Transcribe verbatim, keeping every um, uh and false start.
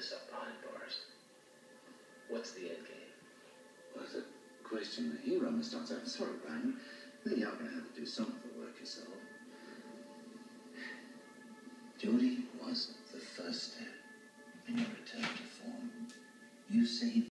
this up behind bars. What's the end game? Well, it's a question the hero must answer. I'm sorry, Brian. You are going to have to do some of the work yourself. Jodie was the first step in your return to form. You saved